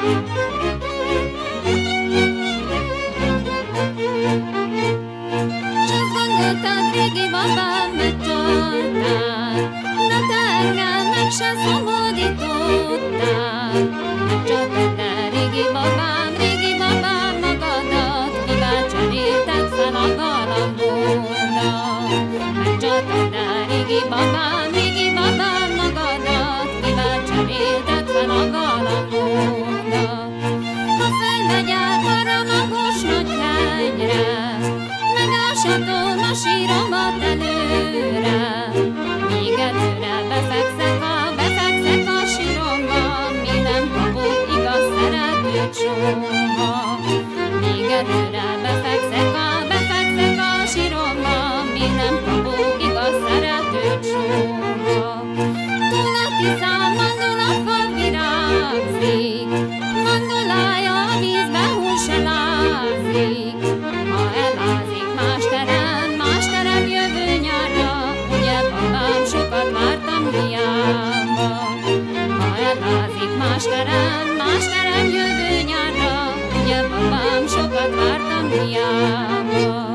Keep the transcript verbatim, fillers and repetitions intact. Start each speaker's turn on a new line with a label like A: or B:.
A: S azt gondoltad, régi babám, megcsaltál, de te engem meg se szabadítottál. Megcsaltad el, régi babám, régi babám, magadat, kivel cserélted fel a galambódat. Megcsaltad el, régi babám, régi babám, magadat, kivel cserélted fel a galambódat. Ha felmegyek arra magos nagy hegyre, megásatom a síromat előre, míg előre befekszek a, befekszek a síromba, míg nem kapok igaz szeretőt soha. Míg előre befekszek a, befekszek a síromba, míg nem kapok igaz szeretőt soha. Túl a Tiszán mandulafa virágzik, mandulája a vízbe húl se lázik. Ha elázik más terem, más terem jövő nyárra, ugye babám, sokat vártam hiába. Ha elázik más terem, más terem jövő nyárra, ugye babám, sokat vártam hiába.